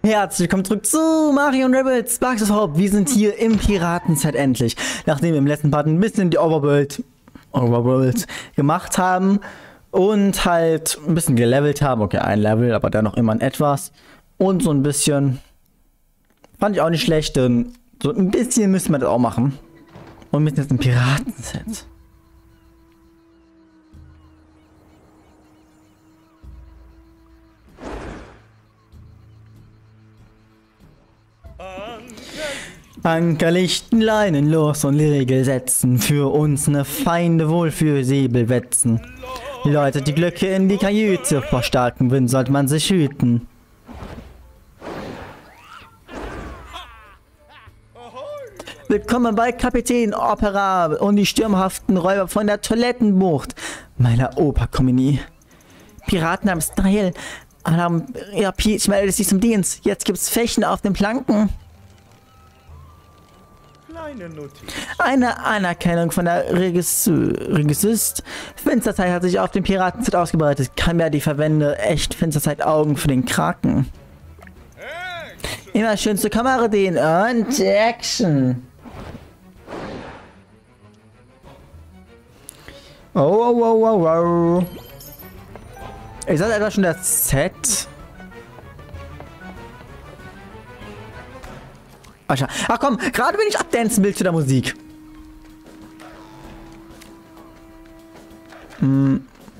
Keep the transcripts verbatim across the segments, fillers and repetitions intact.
Herzlich willkommen zurück zu Mario und Rabbids Sparks of Hope. Wir sind hier im Piratenset endlich. Nachdem wir im letzten Part ein bisschen die Overworld, Overworld gemacht haben und halt ein bisschen gelevelt haben. Okay, ein Level, aber dann noch immer ein etwas. Und so ein bisschen, fand ich auch nicht schlecht, denn so ein bisschen müssen wir das auch machen. Und wir sind jetzt im Piratenset. Anker lichten, Leinen los und Regel setzen, für uns ne Feinde wohl für Säbel wetzen. Leute, die Glöcke in die Kajüte, vor starkem Wind sollte man sich hüten. Willkommen bei Kapitän Opera und die stürmhaften Räuber von der Toilettenbucht meiner Operkomödie. Piraten haben Style, haben, ja, Peach meldet sich zum Dienst. Jetzt gibt's Fächen auf den Planken. Eine Anerkennung von der Regissist. Finsterzeit hat sich auf dem Piratenset ausgebreitet. Kann ja die Verwende echt Finsterzeit Augen für den Kraken. Immer schön zur Kamera den und Action. Oh, oh, oh, oh, oh. Ist das etwa schon das Set? Ach komm, gerade wenn ich abdancen will zu der Musik. Hm.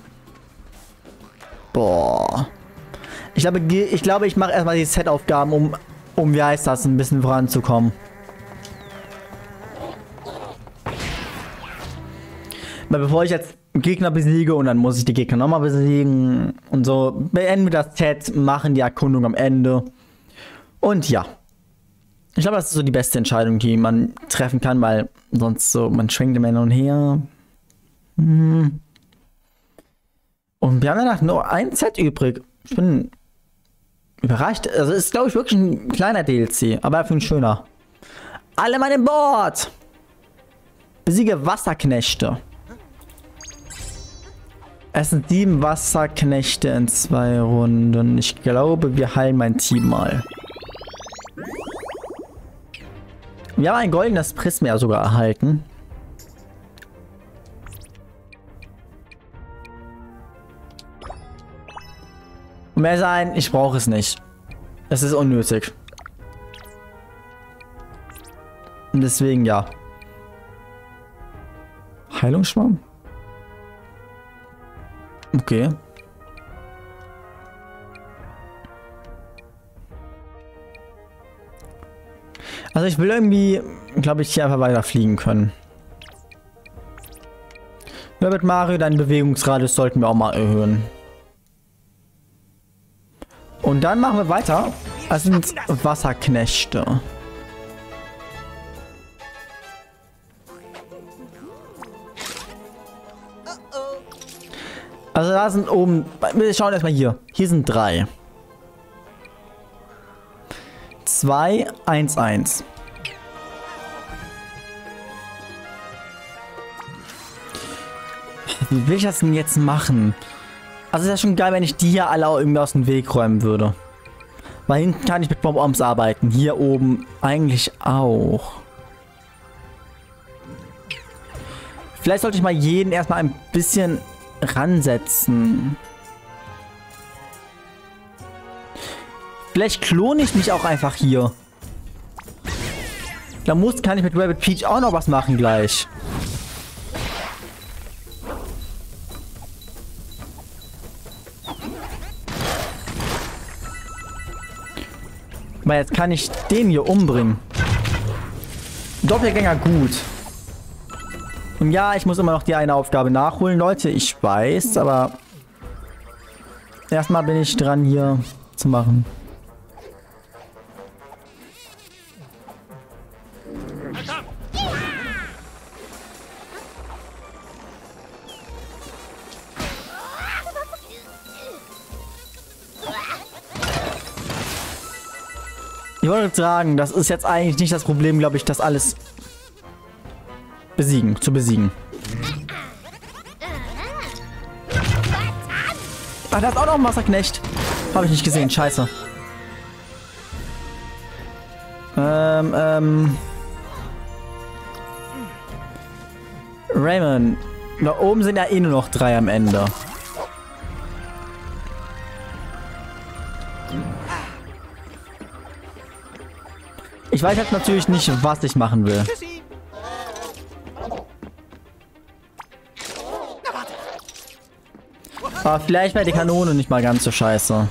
Boah. Ich glaube, ich glaube, ich mache erstmal die Set-Aufgaben, um, um, wie heißt das, ein bisschen voranzukommen. Weil bevor ich jetzt Gegner besiege und dann muss ich die Gegner nochmal besiegen und so, beenden wir das Set, machen die Erkundung am Ende. Und ja. Ich glaube, das ist so die beste Entscheidung, die man treffen kann, weil sonst so, man schwenkt immer hin und her. Hm. Und wir haben danach nur ein Set übrig. Ich bin überrascht. Also ist, glaube ich, wirklich ein kleiner D L C, aber dafür ein schöner. Alle mal an Bord! Besiege Wasserknechte. Es sind sieben Wasserknechte in zwei Runden. Ich glaube, wir heilen mein Team mal. Wir haben ein goldenes Prisma sogar erhalten. Um ehrlich zu sein, ich brauche es nicht. Es ist unnötig. Und deswegen ja. Heilungsschwamm? Okay. Also ich will irgendwie, glaube ich, hier einfach weiter fliegen können. Ja, mit Mario, deinen Bewegungsradius sollten wir auch mal erhöhen. Und dann machen wir weiter. Das sind Wasserknechte. Also da sind oben, wir schauen erstmal hier. Hier sind drei. zwei, eins, eins. Wie will ich das denn jetzt machen? Also ist ja schon geil, wenn ich die hier alle auch irgendwie aus dem Weg räumen würde. Weil hinten kann ich mit Bomb-Oms arbeiten. Hier oben eigentlich auch. Vielleicht sollte ich mal jeden erstmal ein bisschen ransetzen. Vielleicht klone ich mich auch einfach hier. Da muss, kann ich mit Rabbid Peach auch noch was machen gleich. Weil jetzt kann ich den hier umbringen. Doppelgänger gut. Und ja, ich muss immer noch die eine Aufgabe nachholen, Leute. Ich weiß, aber erstmal bin ich dran, hier zu machen. Ich wollte sagen, das ist jetzt eigentlich nicht das Problem, glaube ich, das alles besiegen, zu besiegen. Ah, da ist auch noch ein Wasserknecht. Habe ich nicht gesehen, scheiße. Ähm, ähm... Raymond, da oben sind ja eh nur noch drei am Ende. Ich weiß jetzt natürlich nicht, was ich machen will. Aber vielleicht wäre die Kanone nicht mal ganz so scheiße.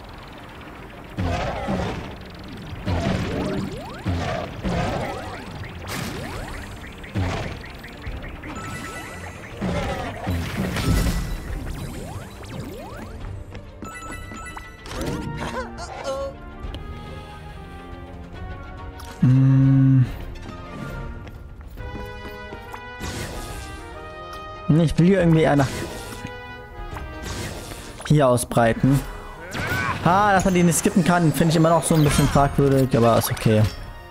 Hm. Ich will hier irgendwie eher nach hier ausbreiten. Ah, dass man die nicht skippen kann, finde ich immer noch so ein bisschen fragwürdig, aber ist okay.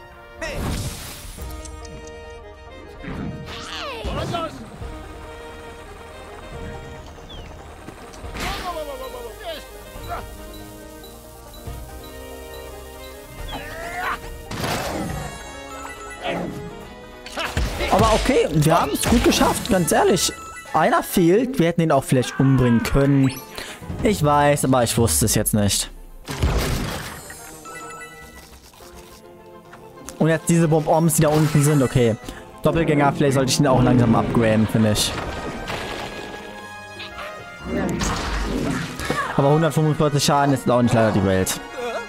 Aber okay, wir haben es gut geschafft, ganz ehrlich. Einer fehlt, wir hätten ihn auch vielleicht umbringen können. Ich weiß, aber ich wusste es jetzt nicht. Und jetzt diese Bomb-Oms, die da unten sind, okay. Doppelgänger, vielleicht sollte ich ihn auch langsam upgraden, finde ich. Aber hundertfünfundvierzig Schaden ist auch nicht leider die Welt.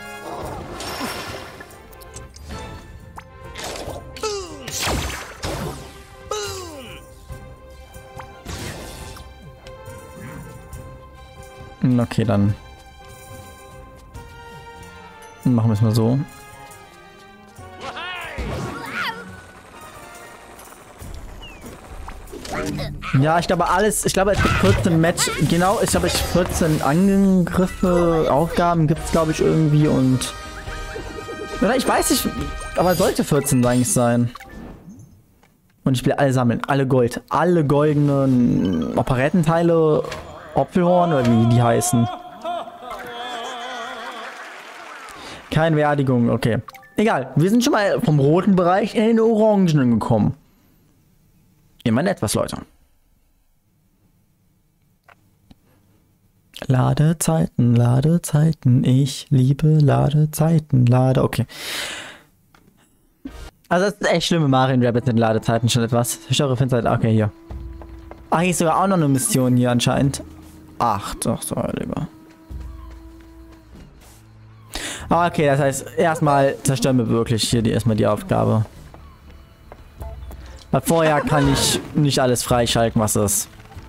Okay, dann machen wir es mal so. Ja, ich glaube alles, ich glaube es gibt vierzehn Match, genau, ich glaube ich vierzehn Angriffe, Aufgaben gibt es glaube ich irgendwie und oder ich weiß nicht, aber sollte vierzehn eigentlich sein. Und ich will alle sammeln, alle Gold, alle goldenen Operettenteile, Opfelhorn oder wie die heißen. Keine Beerdigung, okay. Egal, wir sind schon mal vom roten Bereich in den orangenen gekommen. Immerhin etwas, Leute. Ladezeiten, Ladezeiten, ich liebe Ladezeiten, Lade, okay. Also das ist echt schlimm mit Mario und Rabbids in Ladezeiten schon etwas. Störe Finsterzeit, okay, hier. Ach, hier ist sogar auch noch eine Mission hier anscheinend. Ach, doch, so, lieber. Okay, das heißt, erstmal zerstören wir wirklich hier die, erstmal die Aufgabe. Weil vorher kann ich nicht alles freischalten, was ist.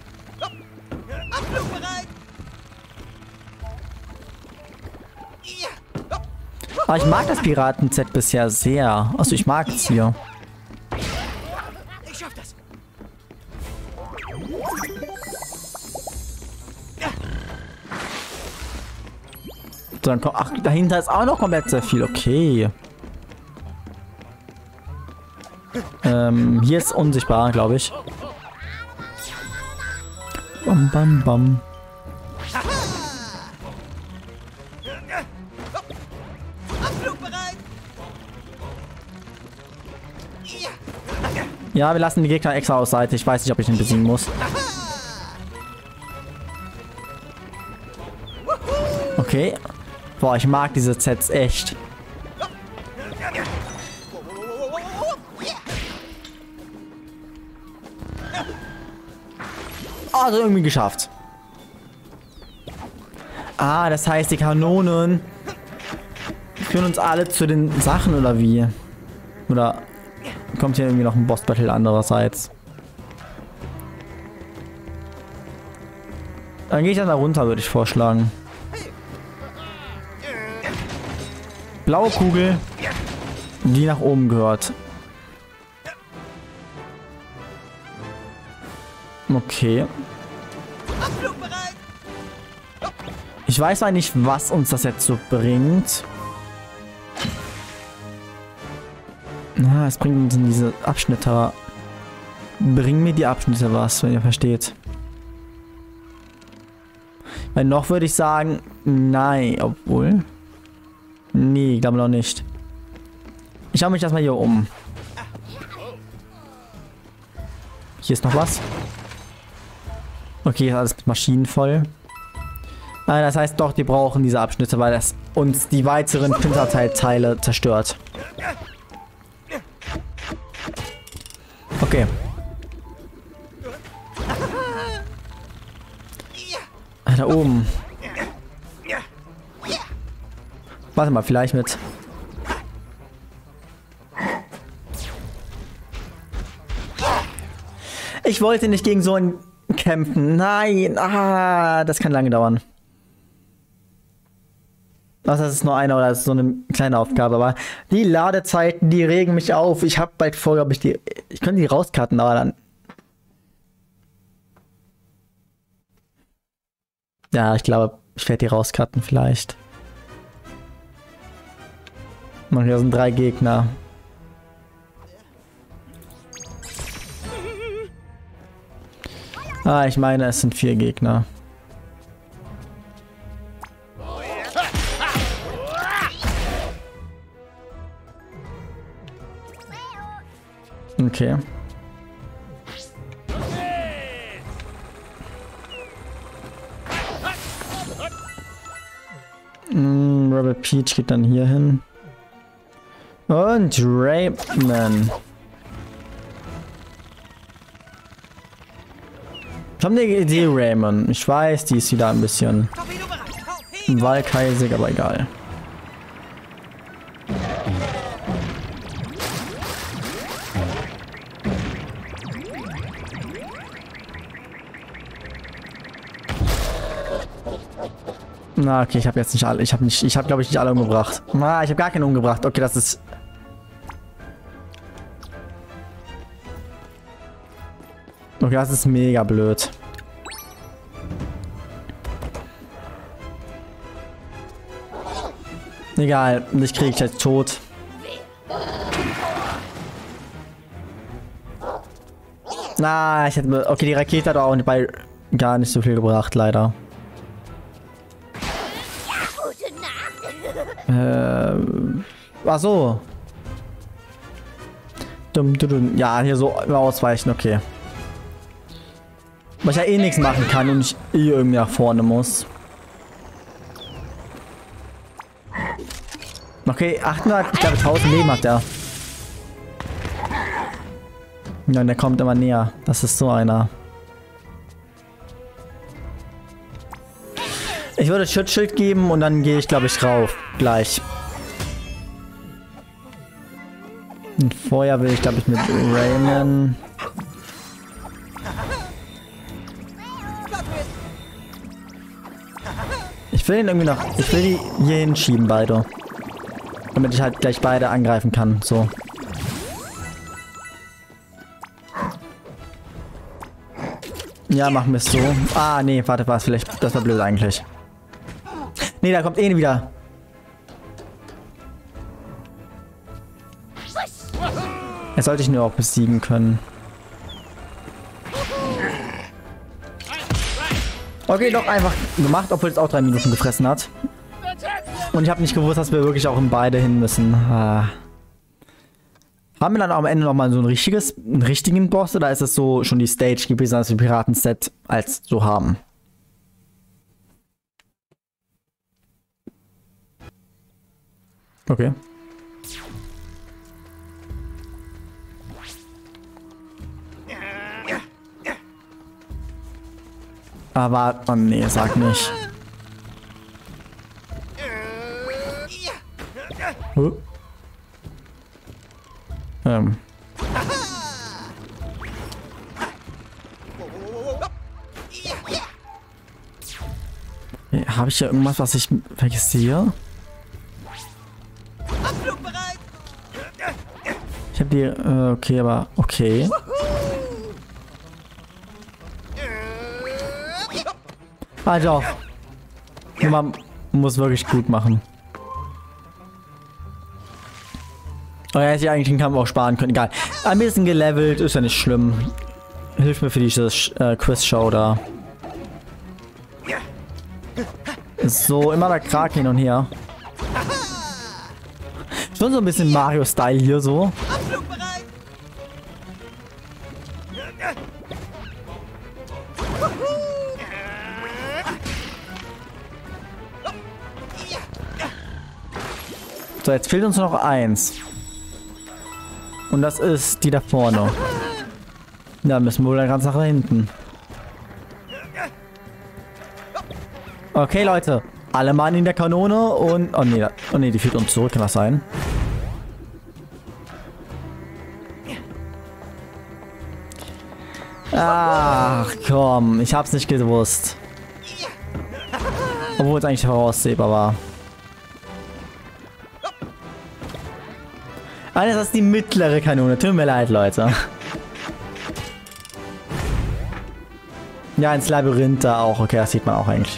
Aber ich mag das Piraten-Set bisher sehr. Also ich mag es hier. Ich schaff das. So, dann kommt, ach, dahinter ist auch noch komplett sehr viel. Okay. Ähm, hier ist unsichtbar, glaube ich. Bam, bam, bam. Ja, wir lassen die Gegner extra aus Seite. Ich weiß nicht, ob ich ihn besiegen muss. Okay. Boah, ich mag diese Sets echt. Also irgendwie geschafft. Ah, das heißt, die Kanonen führen uns alle zu den Sachen, oder wie? Oder kommt hier irgendwie noch ein Boss-Battle andererseits? Dann gehe ich dann da runter, würde ich vorschlagen. Blaue Kugel, die nach oben gehört. Okay. Ich weiß zwar nicht, was uns das jetzt so bringt. Na, es bringt uns in diese Abschnitte. Bringen mir die Abschnitte was, wenn ihr versteht. Weil noch würde ich sagen, nein, obwohl. Nee, ich glaube noch nicht. Ich schaue mich erstmal hier um. Hier ist noch was. Okay, alles mit Maschinen voll. Ah, das heißt doch, die brauchen diese Abschnitte, weil das uns die weiteren Pinterteile zerstört. Okay. Ah, da oben. Warte mal, vielleicht mit. Ich wollte nicht gegen so einen kämpfen. Nein. Ah, das kann lange dauern. Was, das ist nur eine oder das ist so eine kleine Aufgabe, aber die Ladezeiten, die regen mich auf. Ich habe bald vor, glaube ich, die. Ich könnte die rauscutten, aber dann. Ja, ich glaube, ich werde die rauscutten vielleicht. Und hier sind drei Gegner. Ah, ich meine, es sind vier Gegner. Okay. Mm, Robert Peach geht dann hier hin. Und Rayman. Ich habe eine Idee, Rayman. Ich weiß, die ist wieder ein bisschen wallkeisig, aber egal. Na, okay, ich habe jetzt nicht alle. Ich habe nicht, ich habe glaube ich nicht alle umgebracht. Na, ich habe gar keinen umgebracht. Okay, das ist. Okay, das ist mega blöd. Egal, ich kriege ich jetzt tot. Na, ich hätte. Okay, die Rakete hat auch bei gar nicht so viel gebracht, leider. Äh, ach so. Dum, dum, dum. Ja, hier so ausweichen, okay. Weil ich ja eh nichts machen kann und ich eh irgendwie nach vorne muss. Okay, achthundert, ich glaube tausend Leben hat der. Ja, und der kommt immer näher. Das ist so einer. Ich würde Schutzschild geben und dann gehe ich, glaube ich, rauf. Gleich. Und vorher will ich, glaube ich, mit Rayman. Ich will ihn irgendwie noch. Ich will die hier hinschieben, beide. Damit ich halt gleich beide angreifen kann. So. Ja, machen wir es so. Ah, nee, warte, war es vielleicht. Das war blöd eigentlich. Nee, da kommt eh wieder. Jetzt sollte ich nur auch besiegen können. Okay, doch einfach gemacht, obwohl es auch drei Minuten gefressen hat. Und ich habe nicht gewusst, dass wir wirklich auch in beide hin müssen. Ah. Haben wir dann am Ende nochmal so ein richtiges, einen richtigen Boss oder ist es so schon die Stage gewesen, als wir Piraten-Set als so haben? Okay. Aber, oh nee, sag nicht. Huh? Ähm. Okay, habe ich hier irgendwas, was ich vergesse? Ich habe die, äh, okay, aber okay. Halt auf. Man muss wirklich gut machen. Oh ja, hätte ich eigentlich den Kampf auch sparen können. Egal. Ein bisschen gelevelt, ist ja nicht schlimm. Hilft mir für diese äh, Quiz-Show da. So, immer der Kraken hin und her. Schon so ein bisschen Mario-Style hier so. Abflug bereit! So, jetzt fehlt uns noch eins. Und das ist die da vorne. Da müssen wir wohl ganz nach hinten. Okay, Leute. Alle Mann in der Kanone und... Oh nee, oh nee, die führt uns zurück, kann das sein? Ach komm, ich hab's nicht gewusst. Obwohl es eigentlich voraussehbar war. Ah, das ist die mittlere Kanone. Tut mir leid, Leute. Ja, ins Labyrinth da auch. Okay, das sieht man auch eigentlich.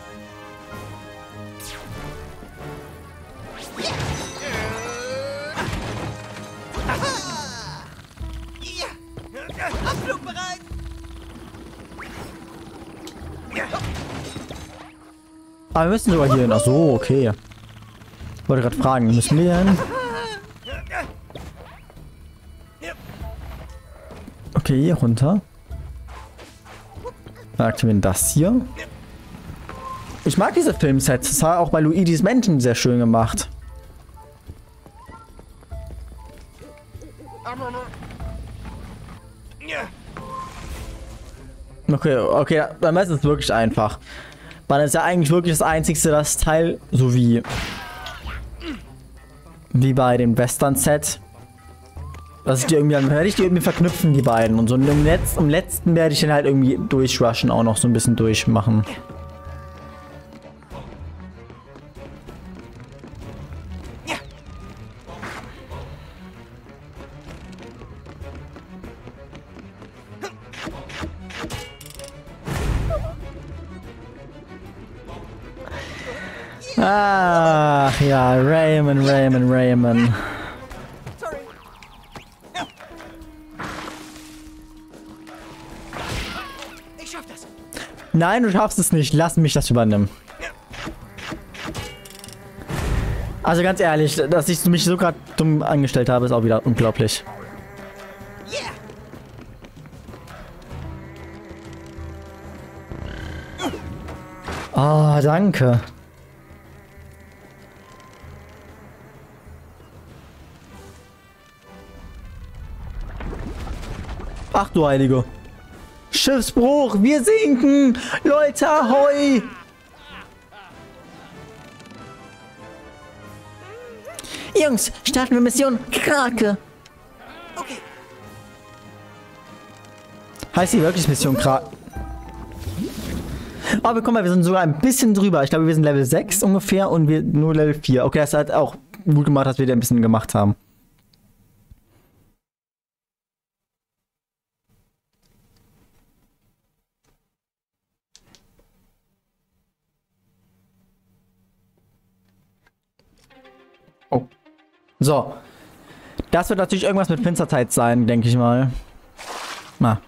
Abflug bereit! Aber wir müssen sogar hier hin. Ach so, okay. Ich wollte gerade fragen, müssen wir hier hin? Okay, hier runter. Dann aktivieren das hier. Ich mag diese Filmsets. Das war auch bei Luigi's Mansion sehr schön gemacht. Okay, okay, dann ist es wirklich einfach. Weil es ja eigentlich wirklich das einzigste, das Teil, so wie wie bei dem Western-Set. Dass ich die irgendwie, dann werde ich die irgendwie verknüpfen, die beiden. Und so im, Letz-, im letzten werde ich den halt irgendwie durchrushen, auch noch so ein bisschen durchmachen. Ach ja, Rayman, Rayman, Rayman. Sorry. Ich schaff das. Nein, du schaffst es nicht. Lass mich das übernehmen. Also ganz ehrlich, dass ich mich so gerade dumm angestellt habe, ist auch wieder unglaublich. Yeah. Oh, danke. Ach du Heilige. Schiffsbruch, wir sinken. Leute, ahoi. Jungs, starten wir Mission Krake. Okay. Heißt die wirklich Mission Krake? Aber guck mal, wir sind sogar ein bisschen drüber. Ich glaube, wir sind Level sechs ungefähr und wir nur Level vier. Okay, das hat auch gut gemacht, dass wir da ein bisschen gemacht haben. Oh. So. Das wird natürlich irgendwas mit Finsterzeit sein, denke ich mal. Na.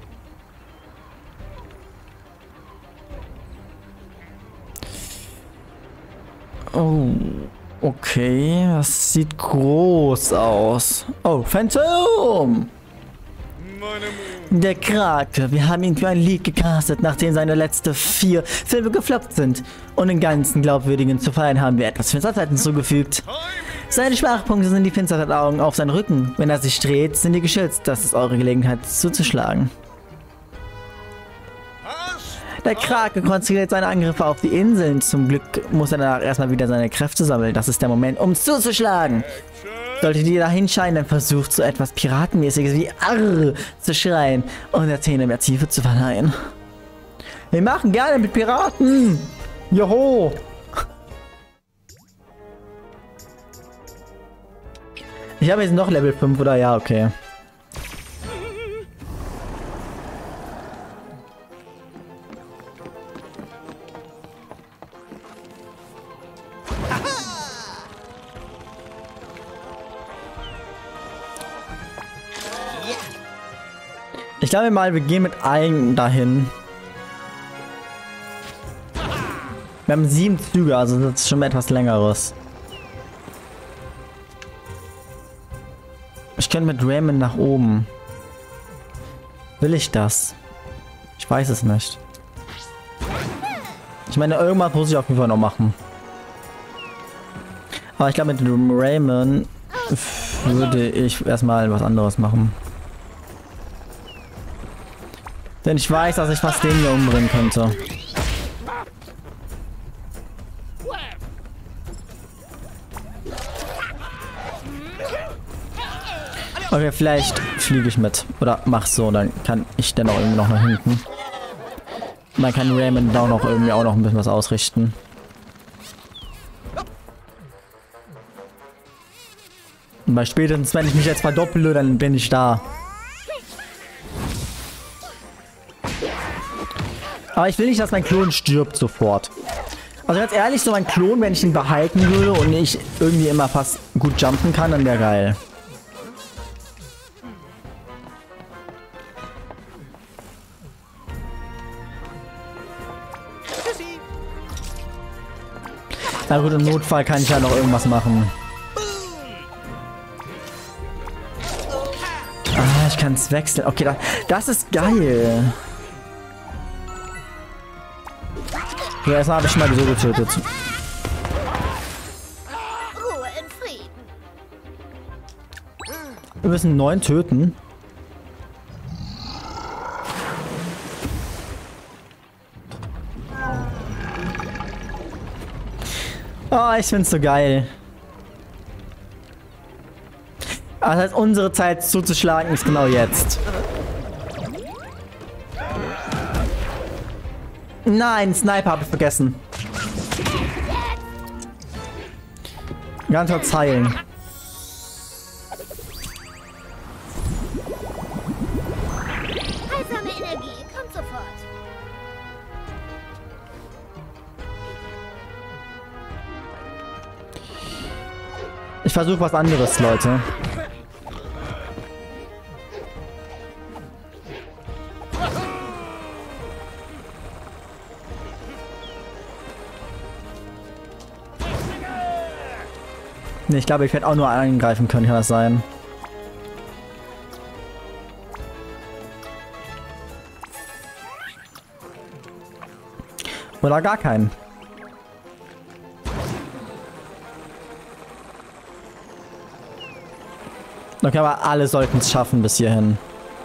Oh. Okay. Das sieht groß aus. Oh, Phantom! Der Krake. Wir haben ihn für ein Lied gecastet, nachdem seine letzten vier Filme gefloppt sind. Und den ganzen Glaubwürdigen zu feiern haben wir etwas Finsterzeit hinzugefügt. Seine Schwachpunkte sind die Finsterzeitaugen auf seinem Rücken. Wenn er sich dreht, sind die geschützt. Das ist eure Gelegenheit zuzuschlagen. Der Krake konzentriert seine Angriffe auf die Inseln. Zum Glück muss er danach erstmal wieder seine Kräfte sammeln. Das ist der Moment, um zuzuschlagen. Solltet ihr da hinscheinen, dann versucht so etwas Piratenmäßiges wie Arr zu schreien und der Szene mehr Tiefe zu verleihen. Wir machen gerne mit Piraten. Joho. Ich habe jetzt noch Level fünf, oder? Ja, okay. Ich glaube mal, wir gehen mit allen dahin. Wir haben sieben Züge, also das ist schon etwas längeres. Ich könnte mit Raymond nach oben. Will ich das? Ich weiß es nicht. Ich meine, irgendwas muss ich auf jeden Fall noch machen. Aber ich glaube, mit Raymond würde ich erstmal was anderes machen. Denn ich weiß, dass ich fast den hier umbringen könnte. Okay, vielleicht fliege ich mit. Oder mach so, dann kann ich dann auch irgendwie noch nach hinten. Man kann Raymond auch noch irgendwie auch noch ein bisschen was ausrichten. Und bei spätestens, wenn ich mich jetzt verdoppele, dann bin ich da. Aber ich will nicht, dass mein Klon stirbt sofort. Also ganz ehrlich, so mein Klon, wenn ich ihn behalten würde und ich irgendwie immer fast gut jumpen kann, dann wäre geil. Na gut, im Notfall kann ich ja noch irgendwas machen. Ah, ich kann es wechseln. Okay, das, das ist geil. Ja, erstmal habe ich schon mal so getötet. Ruhe in Frieden. Wir müssen neun töten. Oh, ich find's so geil. Das heißt, unsere Zeit zuzuschlagen ist genau jetzt. Nein, Sniper habe ich vergessen. Ganz kurz heilen. Heilsame Energie, kommt sofort. Ich versuche was anderes, Leute. Nee, ich glaube, ich werde auch nur eingreifen können, kann das sein? Oder gar keinen. Okay, aber alle sollten es schaffen bis hierhin.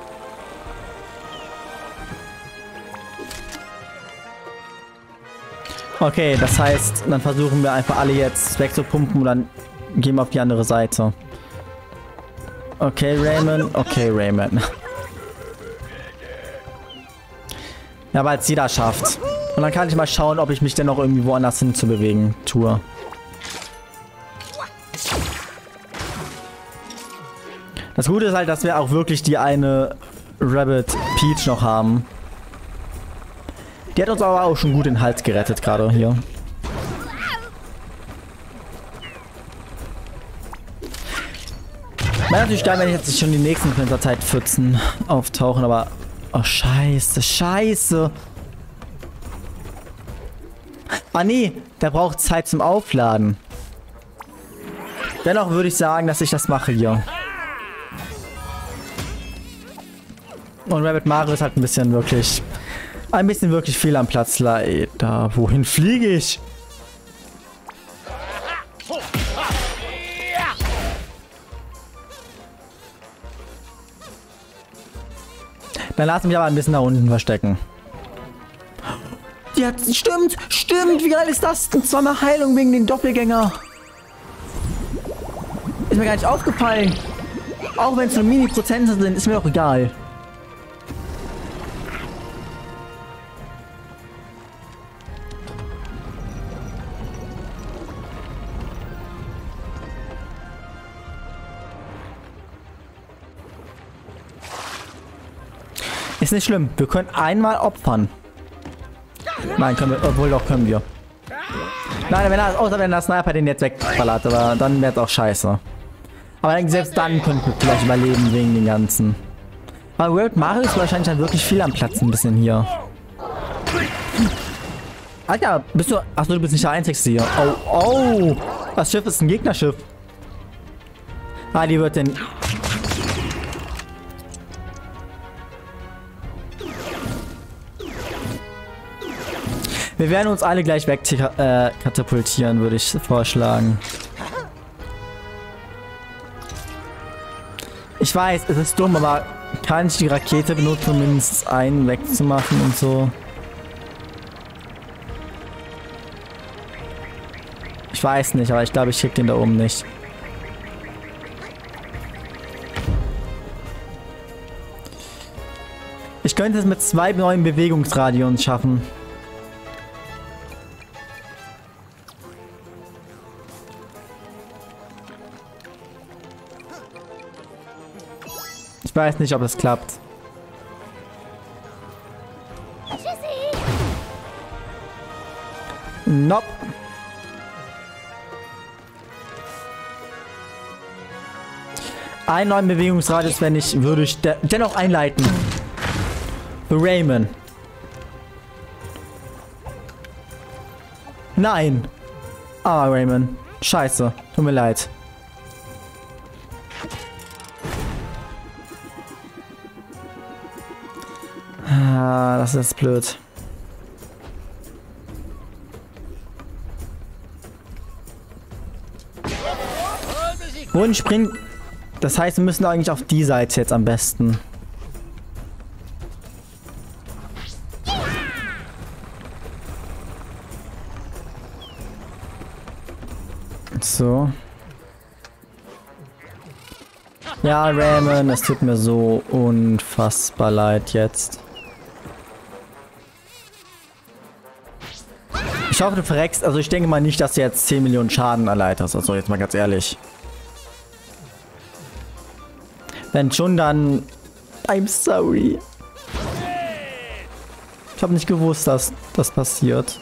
Okay, das heißt, dann versuchen wir einfach alle jetzt wegzupumpen und dann gehen wir auf die andere Seite. Okay, Raymond. Okay, Raymond. Ja, aber als jeder schafft. Und dann kann ich mal schauen, ob ich mich denn noch irgendwie woanders hin zu bewegen tue. Das Gute ist halt, dass wir auch wirklich die eine Rabbit Peach noch haben. Die hat uns aber auch schon gut den Hals gerettet gerade hier. Wäre natürlich geil, wenn jetzt schon die nächsten Zeit Pfützen auftauchen, aber... Oh, scheiße, scheiße. Ah, nee, der braucht Zeit zum Aufladen. Dennoch würde ich sagen, dass ich das mache hier. Und Rabbit Mario ist halt ein bisschen wirklich... Ein bisschen wirklich viel am Platz, leider. Wohin fliege ich? Dann lass mich aber ein bisschen nach unten verstecken. Ja, stimmt, stimmt. Wie geil ist das? Und zweimal Heilung wegen den Doppelgänger. Ist mir gar nicht aufgefallen. Auch wenn es nur Mini-Prozente sind, ist mir doch egal. Ist nicht schlimm. Wir können einmal opfern. Nein, können wir. Obwohl, doch können wir. Nein, wenn das, außer wenn der Sniper den jetzt wegballert, aber dann wäre es auch scheiße. Aber dann, selbst dann könnten wir vielleicht überleben wegen den ganzen. Aber World Mario ist wahrscheinlich dann wirklich viel am Platz ein bisschen hier. Alter, bist du... Achso, du bist nicht der Einzige hier. Oh, oh. Das Schiff ist ein Gegnerschiff. Ah, die wird den... Wir werden uns alle gleich weg äh, katapultieren, würde ich vorschlagen. Ich weiß, es ist dumm, aber kann ich die Rakete benutzen, um mindestens einen wegzumachen und so? Ich weiß nicht, aber ich glaube, ich krieg den da oben nicht. Ich könnte es mit zwei neuen Bewegungsradios schaffen. Ich weiß nicht, ob es klappt. Tschüssi. Nope. Einen neuen Bewegungsradius, wenn ich, würde ich de dennoch einleiten. Für Raymond. Nein. Ah, Raymond. Scheiße. Tut mir leid. Ah, das ist blöd. Wohin springt? Das heißt, wir müssen eigentlich auf die Seite jetzt am besten. So. Ja, Raymond, es tut mir so unfassbar leid jetzt. Ich hoffe, du verreckst. Also ich denke mal nicht, dass du jetzt zehn Millionen Schaden erleiterst. Also jetzt mal ganz ehrlich. Wenn schon, dann... I'm sorry. Ich habe nicht gewusst, dass das passiert.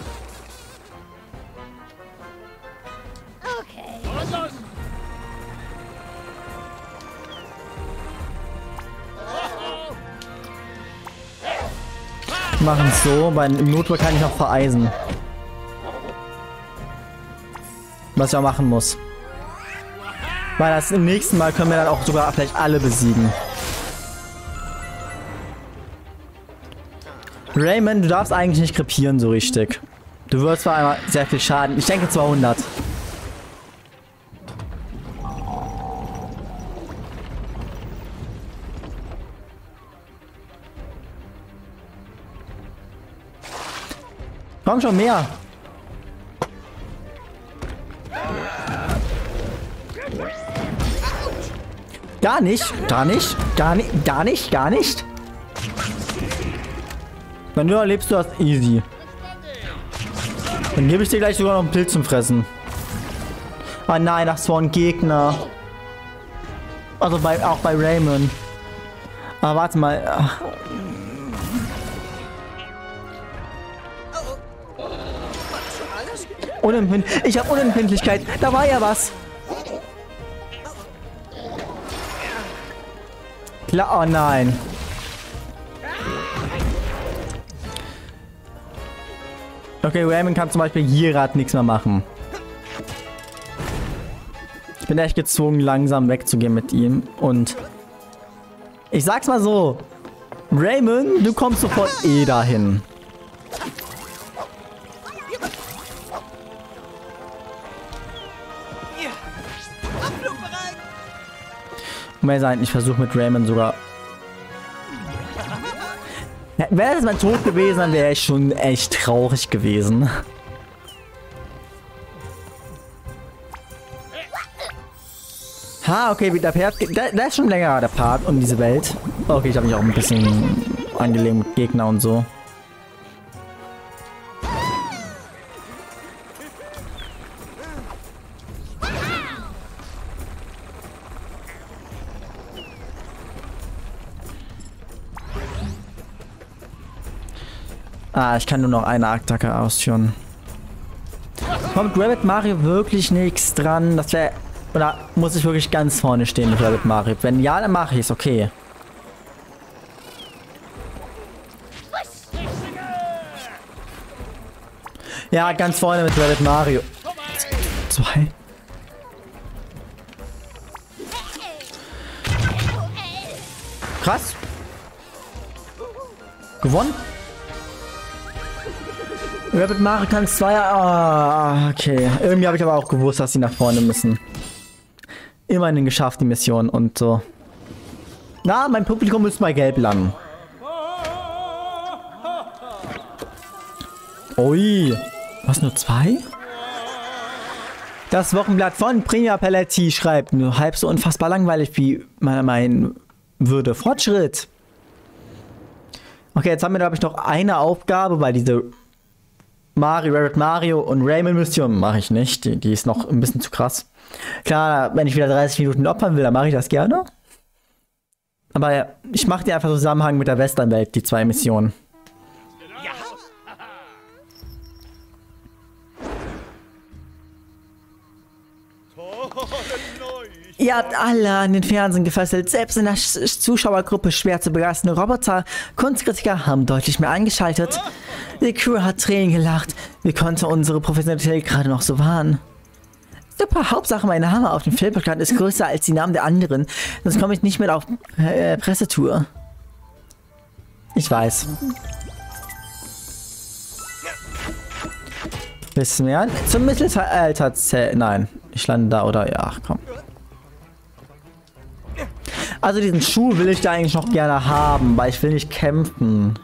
Okay. Wir machen es so, weil im Notfall kann ich noch vereisen. Was ich auch machen muss. Weil das im nächsten Mal können wir dann auch sogar vielleicht alle besiegen. Raymond, du darfst eigentlich nicht krepieren so richtig. Du wirst zwar einmal sehr viel Schaden. Ich denke zweihundert. Komm schon, mehr. Gar nicht, gar nicht, gar nicht, gar nicht, gar nicht. Wenn du erlebst, du das easy. Dann gebe ich dir gleich sogar noch einen Pilz zum Fressen. Ah nein, das war ein Gegner. Also bei, auch bei Raymond. Aber warte mal. Ach. Unempfind ich habe Unempfindlichkeit. Da war ja was. Klar, oh nein. Okay, Raymond kann zum Beispiel hier gerade nichts mehr machen. Ich bin echt gezwungen, langsam wegzugehen mit ihm. Und ich sag's mal so. Raymond, du kommst sofort eh dahin. Um ehrlich sein, ich versuche mit Raymond sogar... Ja, wäre das mein Tod gewesen, dann wäre ich schon echt traurig gewesen. Ha, okay, der Part, da, da ist schon länger der Part um diese Welt. Okay, ich habe mich auch ein bisschen angelegt mit Gegner und so. Ah, ich kann nur noch eine Attacke ausführen. Kommt Rabbit Mario wirklich nichts dran? Das wäre... Oder muss ich wirklich ganz vorne stehen mit Rabbit Mario? Wenn ja, dann mache ich es, okay. Ja, ganz vorne mit Rabbit Mario. Zwei. Krass. Rabbit Mario kann zwei. Ah, okay. Irgendwie habe ich aber auch gewusst, dass sie nach vorne müssen. Immerhin geschafft, die Mission und so. Na, mein Publikum müsste mal gelb landen. Ui. Was, nur zwei? Das Wochenblatt von Prima Paletti schreibt, nur halb so unfassbar langweilig, wie man meinen würde. Fortschritt. Okay, jetzt haben wir, glaube ich, noch eine Aufgabe, weil diese Mario, Rabbit Mario und Rayman Mission mache ich nicht. Die, die ist noch ein bisschen zu krass. Klar, wenn ich wieder dreißig Minuten opfern will, dann mache ich das gerne. Aber ja, ich mache die einfach Zusammenhang mit der Westernwelt, die zwei Missionen. Ihr habt alle an den Fernsehen gefesselt, selbst in der Sch Zuschauergruppe schwer zu begeisternde Roboter. Kunstkritiker haben deutlich mehr eingeschaltet. Die Crew hat Tränen gelacht. Wie konnte unsere Professionalität gerade noch so wahren? Super, Hauptsache mein Name auf dem Filmplakat ist größer als die Namen der anderen. Sonst komme ich nicht mehr auf äh, Pressetour. Ich weiß. Bisschen mehr. Zum Mittelalter zäh... Nein, ich lande da, oder? Ja, ach komm. Also diesen Schuh will ich da eigentlich noch gerne haben, weil ich will nicht kämpfen.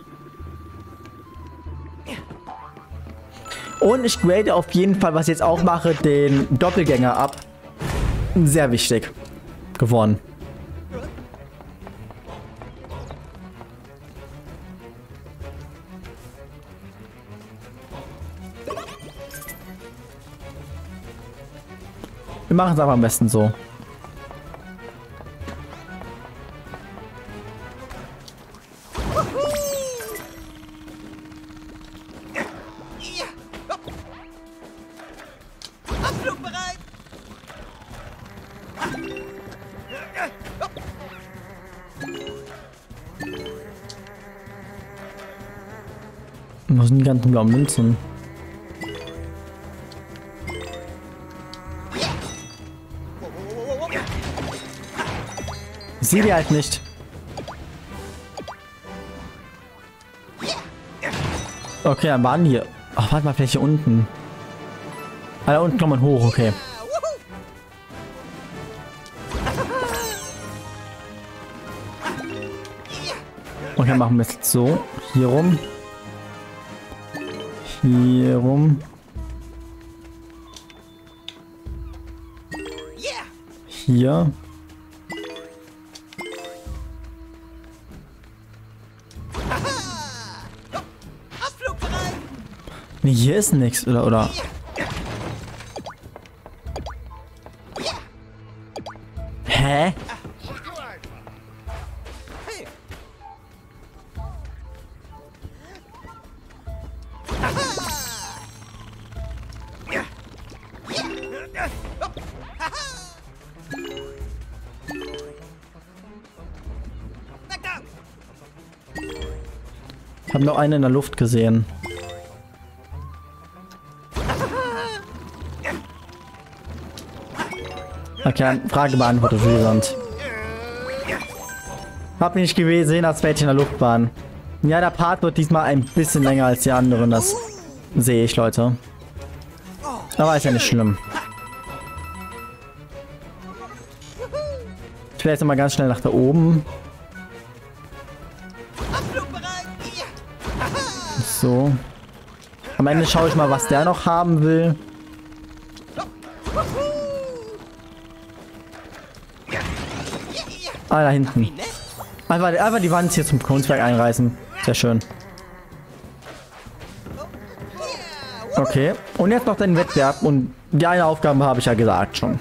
Und ich grade auf jeden Fall, was ich jetzt auch mache, den Doppelgänger ab. Sehr wichtig geworden. Wir machen es aber am besten so. Was sind die ganzen blauen Münzen? Ich sehe die halt nicht. Okay, dann waren hier. Ach, warte mal, vielleicht hier unten. Ah, da unten kommt man hoch, okay. Und dann machen wir es jetzt so. Hier rum. Hier rum. Hier. Nee, hier ist nichts, oder, oder? Hä? Ich habe noch einen in der Luft gesehen. Okay, Frage beantwortet, Wieland. Hab nicht gesehen, als welche in der Luft waren. Ja, der Part wird diesmal ein bisschen länger als die anderen, das sehe ich, Leute. Aber ist ja nicht schlimm. Ich werde jetzt mal ganz schnell nach da oben. So. Am Ende schaue ich mal, was der noch haben will. Ah, da hinten. Einfach, einfach die Wand hier zum Kunstwerk einreißen. Sehr schön. Okay. Und jetzt noch den Wettbewerb. Und die eine Aufgabe habe ich ja gesagt schon.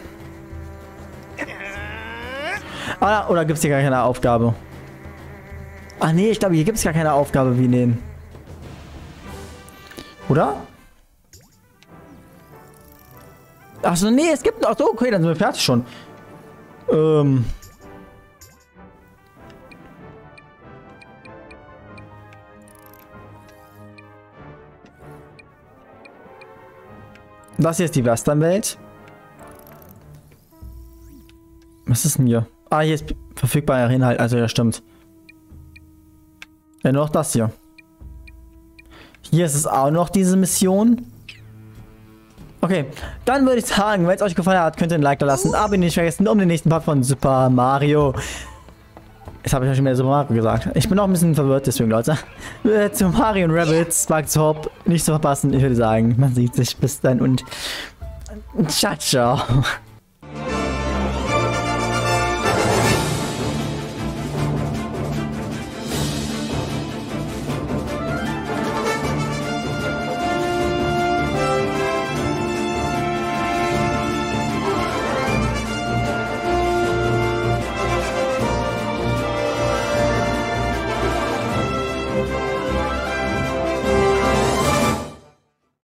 Ah, oder gibt es hier gar keine Aufgabe? Ah, nee, ich glaube, hier gibt es gar keine Aufgabe wie in den. Oder? Achso, nee, es gibt noch. So, okay, dann sind wir fertig schon. Ähm. Das hier ist die Westernwelt. Was ist denn hier? Ah, hier ist verfügbarer Inhalt. Also, ja, stimmt. Ja, nur noch das hier. Hier ist es auch noch diese Mission. Okay, dann würde ich sagen, wenn es euch gefallen hat, könnt ihr ein Like da lassen. Aber nicht vergessen, um den nächsten Part von Super Mario. Jetzt habe ich euch schon wieder Super Mario gesagt. Ich bin auch ein bisschen verwirrt deswegen, Leute. Zu Mario und Rabbids, Sparks Hop, nicht zu verpassen. Ich würde sagen, man sieht sich. Bis dann und ciao, ciao.